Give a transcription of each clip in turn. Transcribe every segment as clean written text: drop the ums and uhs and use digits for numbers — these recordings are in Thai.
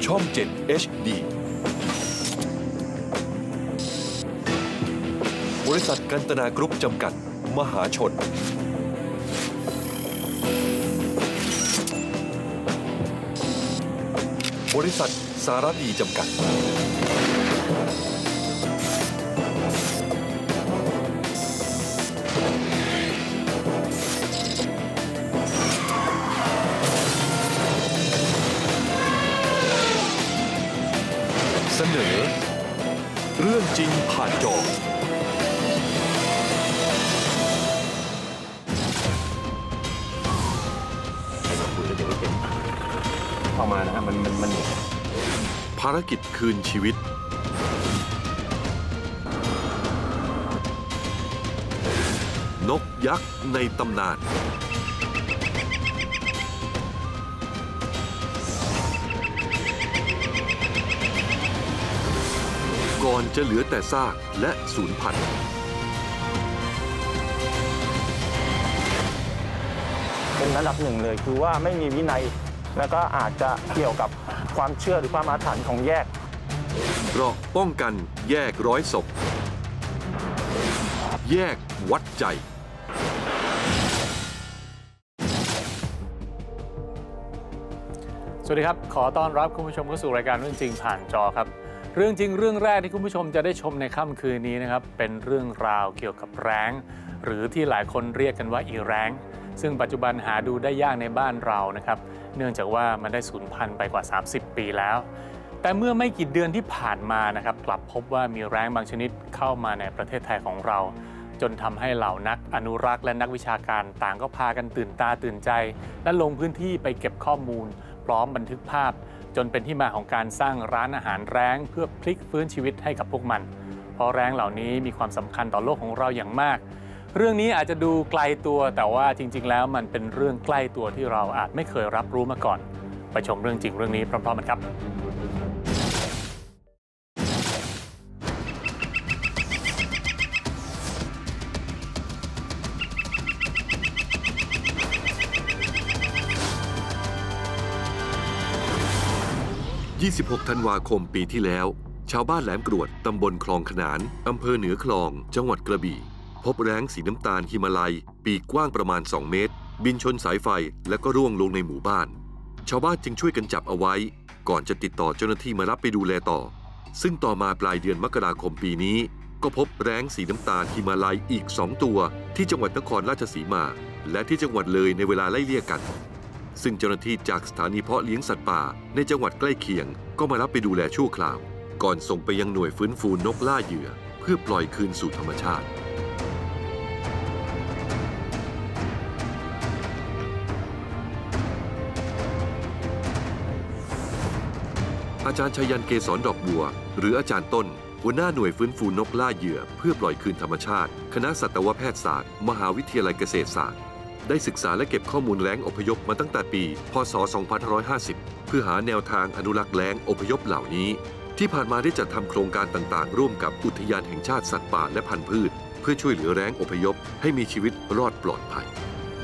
ช่อง 7 HD บริษัทกันตนากรุ๊ปจำกัดมหาชนบริษัทสารดีจำกัดเสนอเรื่องจริงผ่านจอเข้ามานะฮะมันภารกิจคืนชีวิตนกยักษ์ในตำนานก่อนจะเหลือแต่ซากและสูญพันธุ์เป็นระดับหนึ่งเลยคือว่าไม่มีวินัยแล้วก็อาจจะเกี่ยวกับความเชื่อหรือความอาถรรพ์ของแยกเกราะป้องกันแยกร้อยศพแยกวัดใจสวัสดีครับขอต้อนรับคุณผู้ชมเข้าสู่รายการเรื่องจริงผ่านจอครับเรื่องจริงเรื่องแรกที่คุณผู้ชมจะได้ชมในค่ำคืนนี้นะครับเป็นเรื่องราวเกี่ยวกับแร้งหรือที่หลายคนเรียกกันว่าอีแร้งซึ่งปัจจุบันหาดูได้ยากในบ้านเรานะครับเนื่องจากว่ามันได้สูญพันธุ์ไปกว่า30 ปีแล้วแต่เมื่อไม่กี่เดือนที่ผ่านมานะครับกลับพบว่ามีแร้งบางชนิดเข้ามาในประเทศไทยของเราจนทำให้เหล่านักอนุรักษ์และนักวิชาการต่างก็พากันตื่นตาตื่นใจและลงพื้นที่ไปเก็บข้อมูลพร้อมบันทึกภาพจนเป็นที่มาของการสร้างร้านอาหารแร้งเพื่อพลิกฟื้นชีวิตให้กับพวกมันเพราะแร้งเหล่านี้มีความสำคัญต่อโลกของเราอย่างมากเรื่องนี้อาจจะดูไกลตัวแต่ว่าจริงๆแล้วมันเป็นเรื่องใกล้ตัวที่เราอาจไม่เคยรับรู้มาก่อนไปชมเรื่องจริงเรื่องนี้พร้อมๆกันครับ 26 ธันวาคมปีที่แล้วชาวบ้านแหลมกรวดตำบลคลองขนานอำเภอเหนือคลองจังหวัดกระบี่พบแร้งสีน้ำตาลหิมาลัยปีกกว้างประมาณ2 เมตรบินชนสายไฟและก็ร่วงลงในหมู่บ้านชาวบ้านจึงช่วยกันจับเอาไว้ก่อนจะติดต่อเจ้าหน้าที่มารับไปดูแลต่อซึ่งต่อมาปลายเดือนมกราคมปีนี้ก็พบแร้งสีน้ำตาลหิมาลัยอีก2 ตัวที่จังหวัดนครราชสีมาและที่จังหวัดเลยในเวลาไล่เลี่ยกันซึ่งเจ้าหน้าที่จากสถานีเพาะเลี้ยงสัตว์ป่าในจังหวัดใกล้เคียงก็มารับไปดูแลชั่วคราวก่อนส่งไปยังหน่วยฟื้นฟูนกล่าเหยื่อเพื่อปล่อยคืนสู่ธรรมชาติอาจารย์ชัยยันเกษรดอกบัวหรืออาจารย์ต้นหัวหน้าหน่วยฟื้นฟูนกล่าเหยื่อเพื่อปล่อยคืนธรรมชาติคณะสัตวแพทยศาสตร์มหาวิทยาลัยเกษตรศาสตร์ได้ศึกษาและเก็บข้อมูลแร้งอพยพมาตั้งแต่ปีพ.ศ. 2550 เพื่อหาแนวทางอนุรักษ์แร้งอพยพเหล่านี้ที่ผ่านมาได้จัดทำโครงการต่างๆร่วมกับอุทยานแห่งชาติสัตว์ป่าและพันธุ์พืชเพื่อช่วยเหลือแร้งอพยพให้มีชีวิตรอดปลอดภัย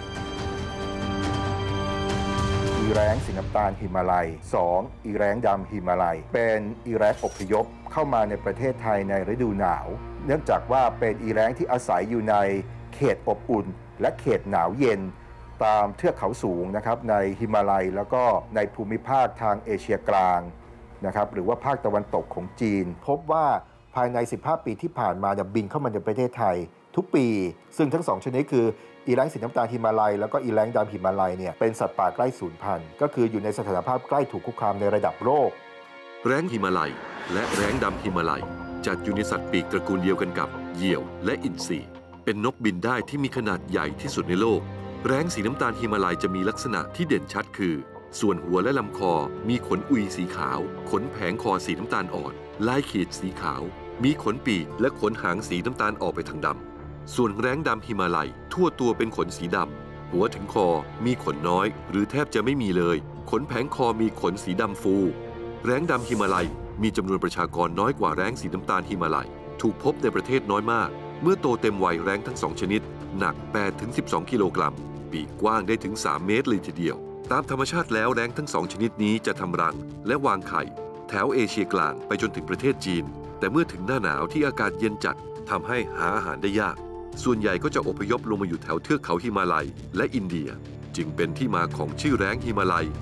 อีแร้งสีน้ำตาลหิมาลัย 2. อีแร้งดำหิมาลัยเป็นอีแร้งอพยพเข้ามาในประเทศไทยในฤดูหนาวเนื่องจากว่าเป็นอีแร้งที่อาศัยอยู่ในเขตอบอุ่นและเขตหนาวเย็นตามเทือกเขาสูงนะครับในหิมาลัยแล้วก็ในภูมิภาคทางเอเชียกลางนะครับหรือว่าภาคตะวันตกของจีนพบว่าภายใน15 ปีที่ผ่านมาบินเข้ามาในประเทศไทยทุกปีซึ่งทั้ง2ชนิดคืออีแร้งสีน้ำตาลหิมาลัยแล้วก็อีแร้งดำหิมาลัยเนี่ยเป็นสัตว์ป่าใกล้สูญพันธุ์ก็คืออยู่ในสถานภาพใกล้ถูกคุกคามในระดับโลกแร้งหิมาลัยและแร้งดำหิมาลัยจัดอยู่ในสัตว์ปีกตระกูลเดียวกันกับเหยี่ยวและอินทรีเป็นนกบินได้ที่มีขนาดใหญ่ที่สุดในโลกแร้งสีน้ำตาลหิมาลัยจะมีลักษณะที่เด่นชัดคือส่วนหัวและลำคอมีขนอุยสีขาวขนแผงคอสีน้ำตาลอ่อนลายขีดสีขาวมีขนปีกและขนหางสีน้ำตาลออกไปทางดำส่วนแร้งดำหิมาลัยทั่วตัวเป็นขนสีดำหัวถึงคอมีขนน้อยหรือแทบจะไม่มีเลยขนแผงคอมีขนสีดำฟูแร้งดำหิมาลัยมีจำนวนประชากรน้อยกว่าแร้งสีน้ำตาลหิมาลัยถูกพบในประเทศน้อยมากเมื่อโตเต็มวัยแร้งทั้ง2 ชนิดหนัก 8-12 กิโลกรัมปีกกว้างได้ถึง3 เมตรเลยทีเดียวตามธรรมชาติแล้วแร้งทั้ง2ชนิดนี้จะทำรังและวางไข่แถวเอเชียกลางไปจนถึงประเทศจีนแต่เมื่อถึงหน้าหนาวที่อากาศเย็นจัดทำให้หาอาหารได้ยากส่วนใหญ่ก็จะอพยพลงมาอยู่แถวเทือกเขาหิมาลัยและอินเดียจึงเป็นที่มาของชื่อแร้งหิมาลัย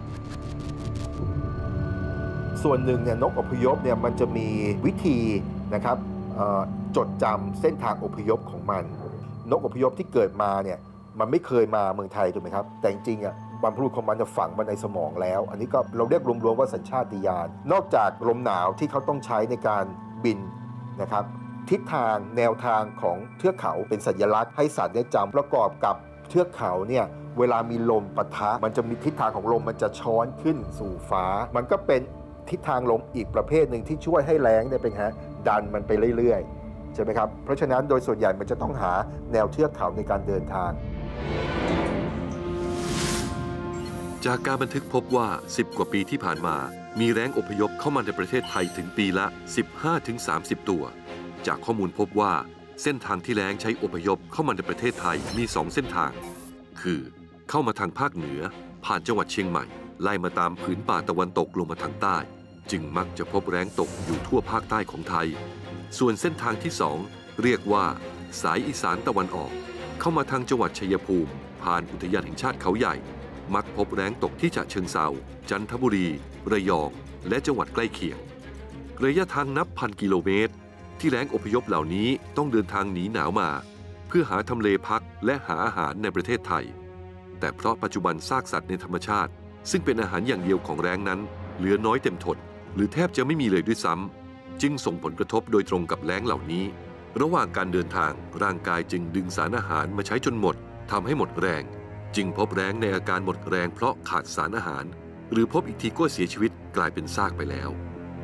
ส่วนหนึ่งเนี่ยนกอพยพเนี่ยมันจะมีวิธีนะครับจดจำเส้นทางอพยพของมันนกอพยพที่เกิดมาเนี่ยมันไม่เคยมาเมืองไทยถูกไหมครับแต่จริงๆบรรพบุรุษของมันจะฝังมาในสมองแล้วอันนี้ก็เราเรียกรวมๆว่าสัญชาตญาณนอกจากลมหนาวที่เขาต้องใช้ในการบินนะครับทิศทางแนวทางของเทือกเขาเป็นสัญลักษณ์ให้สัตว์ได้จำประกอบกับเทือกเขาเนี่ยเวลามีลมปะทะมันจะมีทิศทางของลมมันจะช้อนขึ้นสู่ฟ้ามันก็เป็นทิศทางลมอีกประเภทหนึ่งที่ช่วยให้แร้งเนี่ยเป็นดันมันไปเรื่อยๆใช่ไหมครับเพราะฉะนั้นโดยส่วนใหญ่มันจะต้องหาแนวเทือกเขาในการเดินทางจากการบันทึกพบว่า10กว่าปีที่ผ่านมามีแร้งอพยพเข้ามาในประเทศไทยถึงปีละ 15-30 ตัวจากข้อมูลพบว่าเส้นทางที่แร้งใช้อพยพเข้ามาในประเทศไทยมี2เส้นทางคือเข้ามาทางภาคเหนือผ่านจังหวัดเชียงใหม่ไล่มาตามผืนป่าตะวันตกลงมาทางใต้จึงมักจะพบแร้งตกอยู่ทั่วภาคใต้ของไทยส่วนเส้นทางที่2เรียกว่าสายอีสานตะวันออกเข้ามาทางจังหวัดชัยภูมิผ่านอุทยานแห่งชาติเขาใหญ่มักพบแร้งตกที่ฉะเชิงเทราจันทบุรีระยองและจังหวัดใกล้เคียงระยะทางนับพันกิโลเมตรที่แร้งอพยพเหล่านี้ต้องเดินทางหนีหนาวมาเพื่อหาทำเลพักและหาอาหารในประเทศไทยแต่เพราะปัจจุบันซากสัตว์ในธรรมชาติซึ่งเป็นอาหารอย่างเดียวของแร้งนั้นเหลือน้อยเต็มทนหรือแทบจะไม่มีเลยด้วยซ้ำจึงส่งผลกระทบโดยตรงกับแร้งเหล่านี้ระหว่างการเดินทางร่างกายจึงดึงสารอาหารมาใช้จนหมดทำให้หมดแรงจึงพบแร้งในอาการหมดแรงเพราะขาดสารอาหารหรือพบอีกทีก็เสียชีวิตกลายเป็นซากไปแล้ว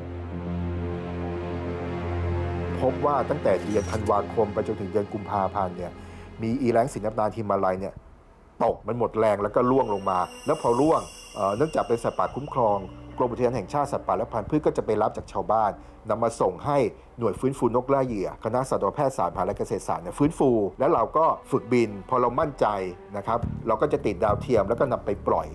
พบว่าตั้งแต่เดือนธันวาคมไปจนถึงเดือนกุมภาพันธ์เนี่ยมีอีแร้งสีน้ำตาลหิมาลัยเนี่ยตกมันหมดแรงแล้วก็ร่วงลงมาแล้วพอร่วงเนื่องจากเป็นสัตว์ป่าคุ้มครองกรมอุทยานแห่งชาติสัตว์ป่าและพันธุ์พืชก็จะไปรับจากชาวบ้านนำมาส่งให้หน่วยฟื้นฟูนกล่าเหยื่อคณะสัตวแพทยศาสตร์และเกษตรศาสตร์เนี่ยฟื้นฟูแล้วเราก็ฝึกบินพอเรามั่นใจนะครับเราก็จะติดดาวเทียมแล้วก็นำไปปล่อย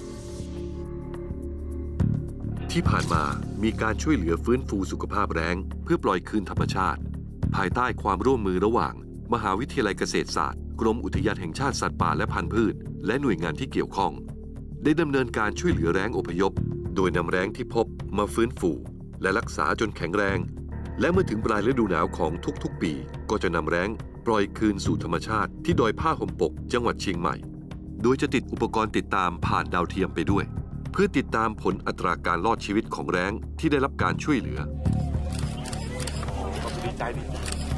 ที่ผ่านมามีการช่วยเหลือฟื้นฟูสุขภาพแร้งเพื่อปล่อยคืนธรรมชาติภายใต้ความร่วมมือระหว่างมหาวิทยาลัยเกษตรศาสตร์กรมอุทยานแห่งชาติสัตว์ป่าและพันธุ์พืชและหน่วยงานที่เกี่ยวข้องได้ดำเนินการช่วยเหลือแร้งอพยพโดยนำแร้งที่พบมาฟื้นฟูและรักษาจนแข็งแรงและเมื่อถึงปลายฤดูหนาวของทุกๆปีก็จะนำแร้งปล่อยคืนสู่ธรรมชาติที่ดอยผ้าห่มปกจังหวัดเชียงใหม่โดยจะติดอุปกรณ์ติดตามผ่านดาวเทียมไปด้วยเพื่อติดตามผลอัตราการรอดชีวิตของแร้งที่ได้รับการช่วยเหลือดีใจดิ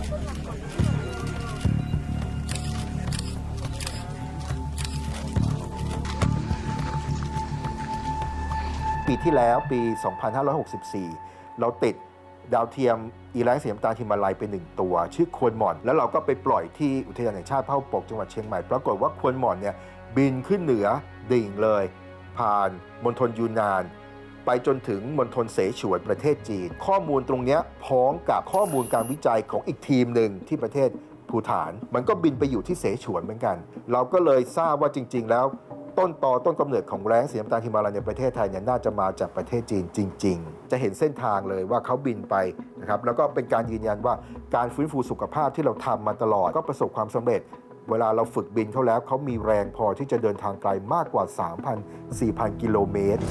ปีที่แล้วปี 2564 เราติดดาวเทียมอีแร้งสีน้ำตาลหิมาลัยเป็น1ตัวชื่อควนหม่อนแล้วเราก็ไปปล่อยที่อุทยานแห่งชาติผ้าห่มปกจังหวัดเชียงใหม่ปรากฏว่าควนหม่อนเนี่ยบินขึ้นเหนือดิ่งเลยผ่านมณฑลยูนนานไปจนถึงมณฑลเสฉวนประเทศจีนข้อมูลตรงนี้พ้องกับข้อมูลการวิจัยของอีกทีมหนึ่งที่ประเทศภูฏานมันก็บินไปอยู่ที่เสฉวนเหมือนกันเราก็เลยทราบว่าจริงๆแล้วต้นกำเนิดของแร้งสีน้ำตาลหิมาลัยในประเทศไทยเนี่ยน่าจะมาจากประเทศจีนจริงๆจะเห็นเส้นทางเลยว่าเขาบินไปนะครับแล้วก็เป็นการยืนยันว่าการฟื้นฟูสุขภาพที่เราทำมาตลอดก็ประสบความสำเร็จเวลาเราฝึกบินเขาแล้วเขามีแรงพอที่จะเดินทางไกลมากกว่า 3,000-4,000 กิโลเมตร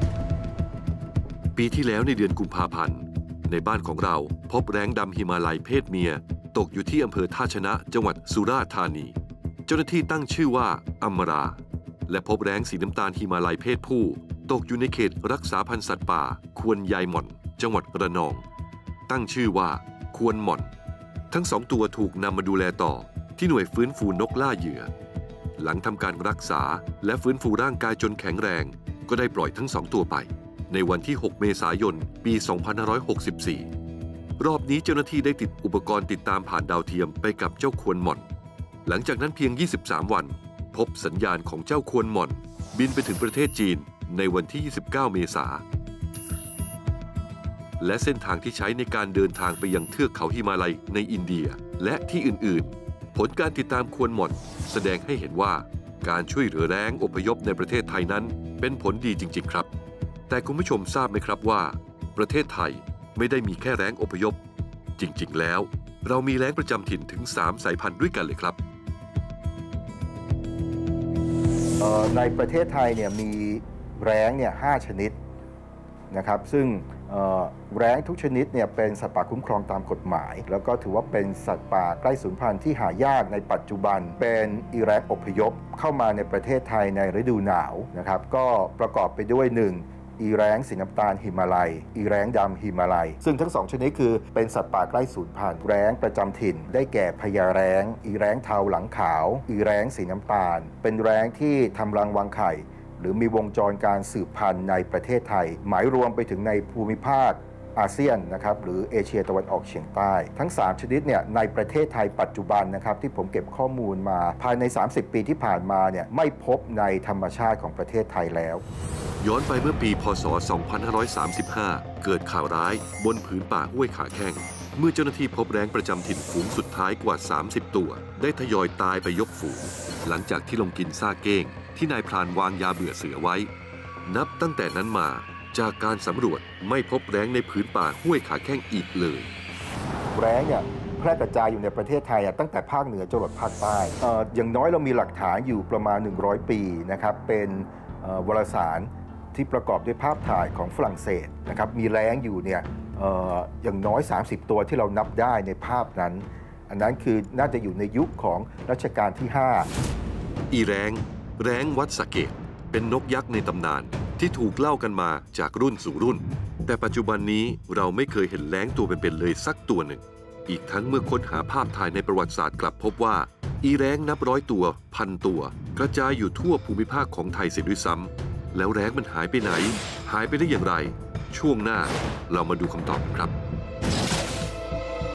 ปีที่แล้วในเดือนกุมภาพันธ์ในบ้านของเราพบแร้งดำหิมาลัยเพศเมียตกอยู่ที่อำเภอท่าชนะจังหวัดสุราษฎร์ธานีเจ้าหน้าที่ตั้งชื่อว่าอัมราและพบแร้งสีน้ำตาลหิมาลัยเพศผู้ตกอยู่ในเขตรักษาพันธุ์สัตว์ป่าควรยายหม่อนจังหวัดระนองตั้งชื่อว่าควรหม่อนทั้ง2ตัวถูกนำมาดูแลต่อที่หน่วยฟื้นฟูนกล่าเหยื่อหลังทำการรักษาและฟื้นฟูร่างกายจนแข็งแรงก็ได้ปล่อยทั้ง2ตัวไปในวันที่6เมษายนปี 2564รอบนี้เจ้าหน้าที่ได้ติดอุปกรณ์ติดตามผ่านดาวเทียมไปกับเจ้าควรหม่อนหลังจากนั้นเพียง23วันพบสัญญาณของเจ้าควรหม่อนบินไปถึงประเทศจีนในวันที่29เมษายนและเส้นทางที่ใช้ในการเดินทางไปยังเทือกเขาหิมาลัยในอินเดียและที่อื่นๆผลการติดตามควรหม่อนแสดงให้เห็นว่าการช่วยเหลือแล้งอพยพในประเทศไทยนั้นเป็นผลดีจริงๆครับแต่คุณผู้ชมทราบไหมครับว่าประเทศไทยไม่ได้มีแค่แล้งอพยพจริงๆแล้วเรามีแล้งประจำถิ่นถึง3 สายพันธุ์ด้วยกันเลยครับในประเทศไทยเนี่ยมีแร้งเนี่ย5 ชนิดนะครับซึ่งแร้งทุกชนิดเนี่ยเป็นสัตว์ป่าคุ้มครองตามกฎหมายแล้วก็ถือว่าเป็นสัตว์ป่าใกล้สูญพันธุ์ที่หายากในปัจจุบันเป็นอีแร้งอพยพเข้ามาในประเทศไทยในฤดูหนาวนะครับก็ประกอบไปด้วย1อีแร้งสีน้ำตาลหิมาลัยอีแร้งดำหิมาลัยซึ่งทั้ง2ชนิดคือเป็นสัตว์ป่าใกล้สูญพันธุ์แร้งประจำถิ่นได้แก่พญาแร้งอีแร้งเทาหลังขาวอีแร้งสีน้ำตาลเป็นแร้งที่ทำรังวางไข่หรือมีวงจรการสืบพันธุ์ในประเทศไทยหมายรวมไปถึงในภูมิภาคอาเซียนนะครับหรือเอเชียตะวันออกเฉียงใต้ทั้ง3ชนิดเนี่ยในประเทศไทยปัจจุบันนะครับที่ผมเก็บข้อมูลมาภายใน30 ปีที่ผ่านมาเนี่ยไม่พบในธรรมชาติของประเทศไทยแล้วย้อนไปเมื่อปีพ.ศ. 2535 เกิดข่าวร้ายบนผืนป่าห้วยขาแข้งเมื่อเจ้าหน้าที่พบแร้งประจำถิ่นฝูงสุดท้ายกว่า30 ตัวได้ทยอยตายไปยกฝูงหลังจากที่ลงกินซากเก้งที่นายพรานวางยาเบื่อเสือไว้นับตั้งแต่นั้นมาจากการสำรวจไม่พบแร้งในผืนป่าห้วยขาแข้งอีกเลยแร้งเนี่ยแพร่กระจายอยู่ในประเทศไทยตั้งแต่ภาคเหนือจรดภาคใต้อย่างน้อยเรามีหลักฐานอยู่ประมาณ100 ปีนะครับเป็นวารสารที่ประกอบด้วยภาพถ่ายของฝรั่งเศสนะครับมีแร้งอยู่เนี่ยอย่างน้อย30 ตัวที่เรานับได้ในภาพนั้นอันนั้นคือน่าจะอยู่ในยุคของรัชกาลที่5 อีแร้งวัดสะเกษเป็นนกยักษ์ในตำนานที่ถูกเล่ากันมาจากรุ่นสู่รุ่นแต่ปัจจุบันนี้เราไม่เคยเห็นแร้งตัวเป็นๆเลยสักตัวหนึ่งอีกทั้งเมื่อค้นหาภาพถ่ายในประวัติศาสตร์กลับพบว่าอีแร้งนับ100 ตัว1,000 ตัวกระจายอยู่ทั่วภูมิภาคของไทยเสียด้วยซ้ำแล้วแร้งมันหายไปไหนหายไปได้อย่างไรช่วงหน้าเรามาดูคำตอบครับ